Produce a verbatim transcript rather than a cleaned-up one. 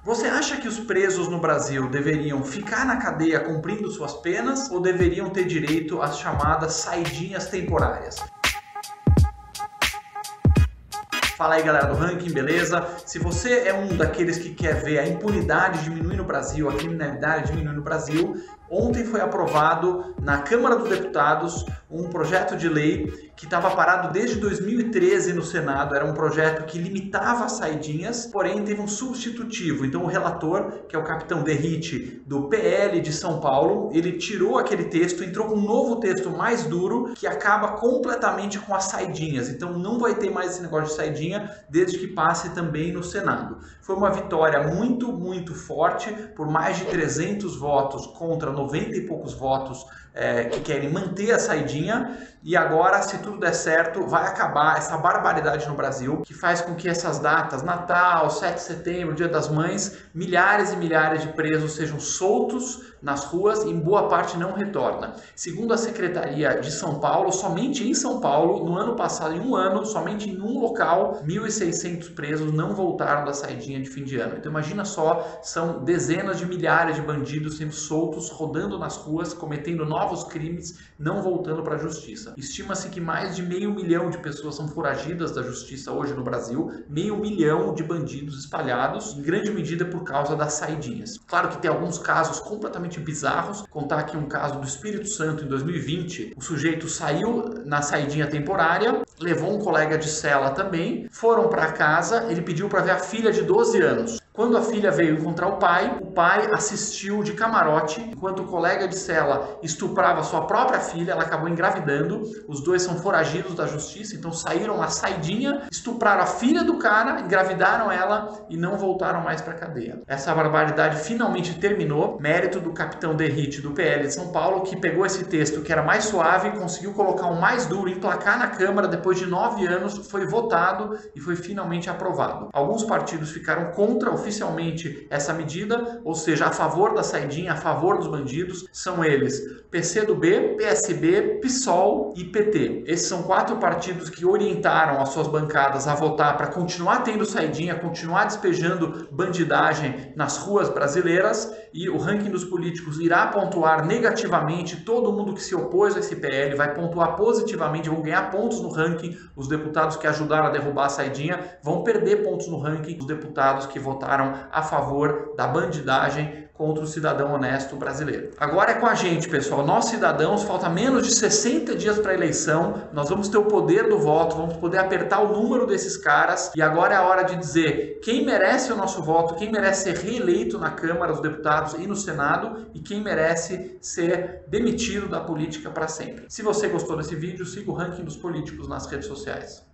Você acha que os presos no Brasil deveriam ficar na cadeia cumprindo suas penas ou deveriam ter direito às chamadas saidinhas temporárias? Fala aí, galera do Ranking, beleza? Se você é um daqueles que quer ver a impunidade diminuir no Brasil, a criminalidade diminuir no Brasil, ontem foi aprovado na Câmara dos Deputados um projeto de lei que estava parado desde dois mil e treze no Senado. Era um projeto que limitava as saidinhas, porém teve um substitutivo. Então o relator, que é o capitão Derrite, do P L de São Paulo, ele tirou aquele texto, entrou com um novo texto mais duro que acaba completamente com as saidinhas. Então não vai ter mais esse negócio de saidinha desde que passe também no Senado. Foi uma vitória muito, muito forte, por mais de trezentos votos contra noventa e poucos votos é, que querem manter a saidinha. E agora, se tudo der certo, vai acabar essa barbaridade no Brasil, que faz com que essas datas, Natal, sete de setembro, Dia das Mães, milhares e milhares de presos sejam soltos nas ruas e em boa parte não retorna. Segundo a Secretaria de São Paulo, somente em São Paulo, no ano passado, em um ano, somente em um local, mil e seiscentos presos não voltaram da saidinha de fim de ano. Então imagina só, são dezenas de milhares de bandidos sendo soltos, rodando nas ruas, cometendo novos crimes, não voltando para a justiça. Estima-se que mais de meio milhão de pessoas são foragidas da justiça hoje no Brasil, meio milhão de bandidos espalhados, em grande medida por causa das saidinhas. Claro que tem alguns casos completamente bizarros. Contar aqui um caso do Espírito Santo em dois mil e vinte, o sujeito saiu na saidinha temporária, levou um colega de cela também, foram para casa, ele pediu para ver a filha de doze anos. Quando a filha veio encontrar o pai, o pai assistiu de camarote, enquanto o colega de cela estuprava sua própria filha, ela acabou engravidando. Os dois são foragidos da justiça, então saíram na saidinha, estupraram a filha do cara, engravidaram ela e não voltaram mais para a cadeia. Essa barbaridade finalmente terminou, mérito do capitão Derrite do P L de São Paulo, que pegou esse texto que era mais suave, conseguiu colocar um mais duro, emplacar na Câmara, depois de nove anos, foi votado e foi finalmente aprovado. Alguns partidos ficaram contra o oficialmente essa medida, ou seja, a favor da saidinha, a favor dos bandidos, são eles P C do B, P S B, PSOL e P T. Esses são quatro partidos que orientaram as suas bancadas a votar para continuar tendo saidinha, continuar despejando bandidagem nas ruas brasileiras, e o ranking dos políticos irá pontuar negativamente todo mundo que se opôs a esse P L, vai pontuar positivamente, vão ganhar pontos no ranking. Os deputados que ajudaram a derrubar a saidinha vão perder pontos no ranking. Os deputados que votaram a favor da bandidagem contra o cidadão honesto brasileiro. Agora é com a gente, pessoal. Nós, cidadãos, falta menos de sessenta dias para a eleição. Nós vamos ter o poder do voto, vamos poder apertar o número desses caras. E agora é a hora de dizer quem merece o nosso voto, quem merece ser reeleito na Câmara dos Deputados e no Senado, e quem merece ser demitido da política para sempre. Se você gostou desse vídeo, siga o Ranking dos Políticos nas redes sociais.